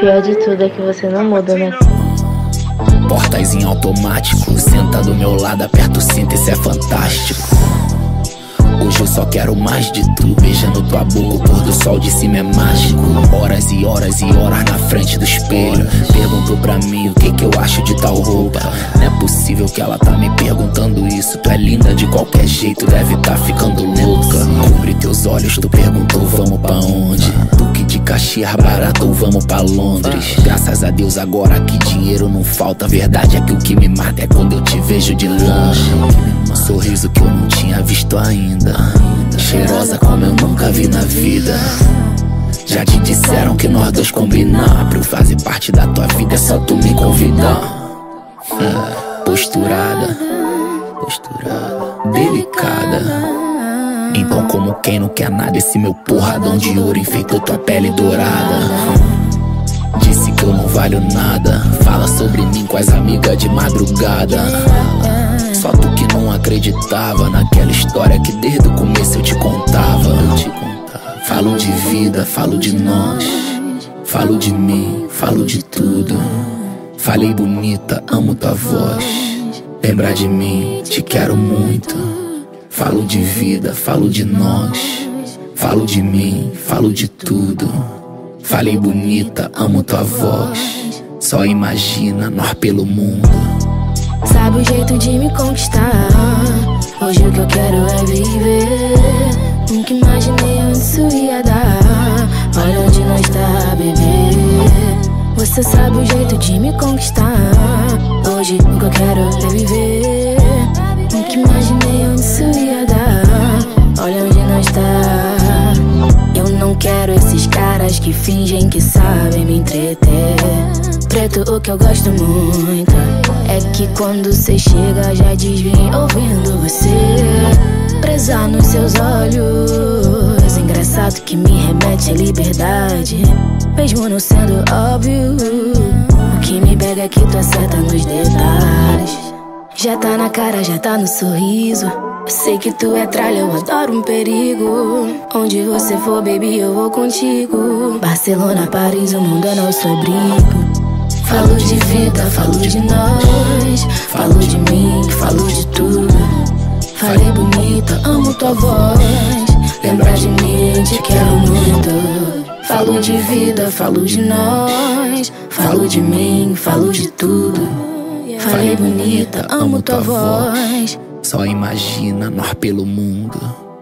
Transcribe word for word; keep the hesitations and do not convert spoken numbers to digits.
pior de tudo é que você não muda, né? Portas em automático, senta do meu lado, aperta o cinto, isso é fantástico. Hoje eu só quero mais de tu, beijando tua boca, o pôr do sol de cima é mágico. Horas e horas e horas na frente do espelho, perguntou pra mim o que que eu acho de tal roupa. Não é possível que ela tá me perguntando isso. Tu é linda de qualquer jeito, deve tá ficando louca. Cobre teus olhos, tu perguntou vamos pra onde? Duque de Caxias barato ou vamos pra Londres? Graças a Deus agora que dinheiro não falta. A verdade é que o que me mata é quando eu te vejo de longe. Sorriso que eu não tinha visto ainda, cheirosa como eu nunca vi na vida. Já te disseram que nós dois combinar, pra eu fazer parte da tua vida é só tu me convidar. é, Posturada, posturada, delicada. Então como quem não quer nada, esse meu porradão de ouro enfeitou tua pele dourada. Disse que eu não valho nada, fala sobre mim com as amigas de madrugada. Só tu que não acreditava naquela história que desde o começo eu te contava. Eu te contava. Falo de vida, falo de nós, falo de mim, falo de tudo. Falei bonita, amo tua voz. Lembra de mim, te quero muito. Falo de vida, falo de nós, falo de mim, falo de tudo. Falei bonita, amo tua voz. Só imagina nós pelo mundo. Sabe o jeito de me conquistar. Hoje o que eu quero é viver. Nunca imaginei onde isso ia dar. Olha onde nós tá, bebê. Você sabe o jeito de me conquistar. Hoje o que eu quero é viver. Nunca imaginei onde isso ia dar. Olha onde nós tá. Eu não quero esses caras que fingem que sabem me entreter. Preto, o que eu gosto muito é que quando cê chega já desvia ouvindo você. Presa nos seus olhos, engraçado que me remete à liberdade, mesmo não sendo óbvio. O que me pega é que tu acerta nos detalhes. Já tá na cara, já tá no sorriso. Eu sei que tu é tralha, eu adoro um perigo. Onde você for, baby, eu vou contigo. Barcelona, Paris, o mundo é nosso abrigo. Falo de vida, falo de nós, falo de mim, falo de tudo. Falei bonita, amo tua voz. Lembra de mim, te quero muito. Falo de vida, falo de nós, falo de mim, falo de tudo. Falei bonita, amo tua voz. Só imagina nós pelo mundo.